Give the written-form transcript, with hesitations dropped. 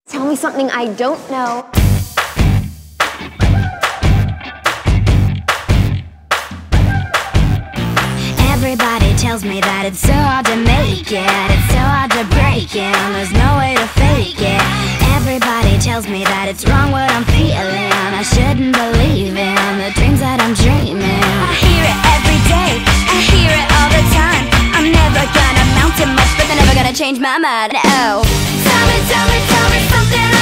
Tell me something I don't know. Everybody tells me that it's so hard to make it, it's so hard to break it, and there's no way to fake it. Everybody tells me that it's wrong what I'm feeling, I shouldn't believe in the dreams that I'm dreaming. I hear it every day, I hear it all the time. I'm never gonna amount to much, but they're never gonna change my mind. Oh, tell me something